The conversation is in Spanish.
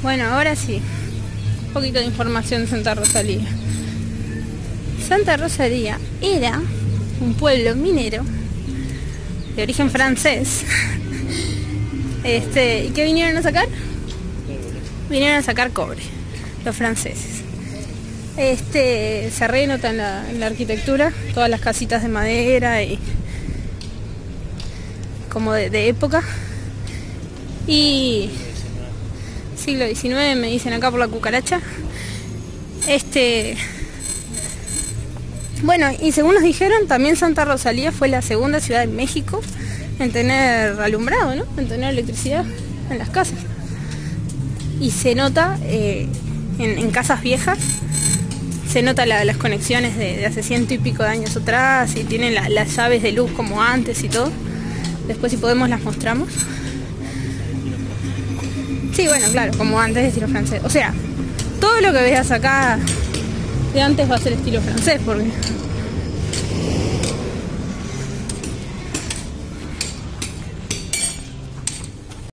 Bueno, ahora sí, un poquito de información de Santa Rosalía. Santa Rosalía era un pueblo minero de origen francés. ¿Y qué vinieron a sacar? Vinieron a sacar cobre, los franceses. Se renota en la arquitectura, todas las casitas de madera y como de época. Y siglo XIX me dicen acá por la cucaracha. Bueno, y según nos dijeron, también Santa Rosalía fue la segunda ciudad de México en tener alumbrado, ¿no? En tener electricidad en las casas. Y se nota en casas viejas, se nota las conexiones de hace 100 y pico de años atrás, y tienen las llaves de luz como antes y todo. Después, si podemos, las mostramos. Sí, bueno, claro, como antes de estilo francés. O sea, todo lo que veas acá de antes va a ser estilo francés, porque